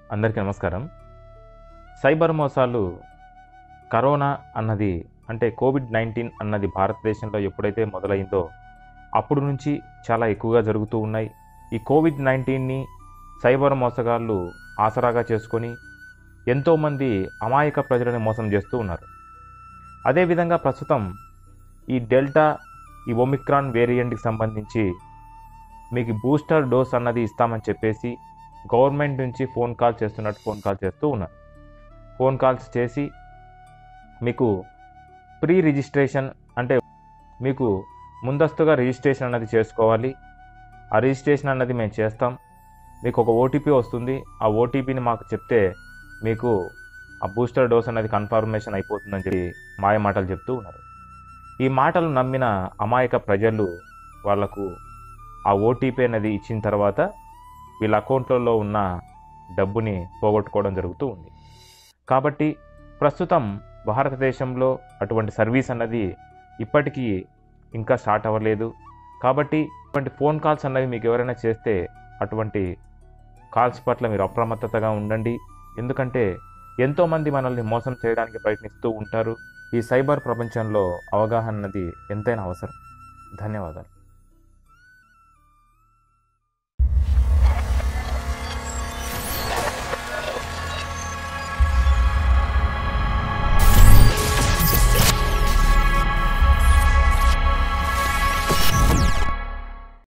అందరికీ నమస్కారం. సైబర్ మోసాలు కరోనా అన్నది అంటే కోవిడ్-19 అన్నది భారతదేశంలో ఎప్పుడైతే మొదలైందో అప్పుడు నుంచి చాలా ఎక్కువగా జరుగుతూ ఉన్నాయి. ఈ కోవిడ్-19ని సైబర్ మోసగాళ్ళు ఆసరాగా చేసుకొని ఎంతోమంది అమాయక ప్రజలని మోసం చేస్తూ ఉన్నారు. అదేవిధంగా ప్రస్తుతం ఈ డెల్టా, ఈ ఒమిక్రాన్ వేరియంట్‌కి సంబంధించి మీకు బూస్టర్ డోస్ అన్నది ఇస్తామని చెప్పేసి గవర్నమెంట్ నుంచి ఫోన్ కాల్ చేస్తూ ఉన్నారు. ఫోన్ కాల్స్ చేసి మీకు ప్రీ రిజిస్ట్రేషన్ అంటే మీకు ముందస్తుగా రిజిస్ట్రేషన్ అన్నది చేసుకోవాలి. ఆ రిజిస్ట్రేషన్ అన్నది మేము చేస్తాం. మీకు ఒక ఓటీపీ వస్తుంది. ఆ ఓటీపీని మాకు చెప్తే మీకు ఆ బూస్టర్ డోస్ అన్నది కన్ఫర్మేషన్ అయిపోతుందని చెప్పి మాయ మాటలు చెప్తూ ఉన్నారు. ఈ మాటలు నమ్మిన అమాయక ప్రజలు వాళ్లకు ఆ ఓటీపీ అనేది ఇచ్చిన తర్వాత వీళ్ళ అకౌంట్లలో ఉన్న డబ్బుని పోగొట్టుకోవడం జరుగుతూ ఉంది. కాబట్టి ప్రస్తుతం భారతదేశంలో అటువంటి సర్వీస్ అన్నది ఇప్పటికీ ఇంకా స్టార్ట్ అవ్వలేదు. కాబట్టి ఇటువంటి ఫోన్ కాల్స్ అన్నవి మీకు ఎవరైనా చేస్తే అటువంటి కాల్స్ పట్ల మీరు అప్రమత్తతగా ఉండండి. ఎందుకంటే ఎంతోమంది మనల్ని మోసం చేయడానికి ప్రయత్నిస్తూ ఉంటారు. ఈ సైబర్ ప్రపంచంలో అవగాహన అన్నది ఎంతైనా అవసరం. ధన్యవాదాలు.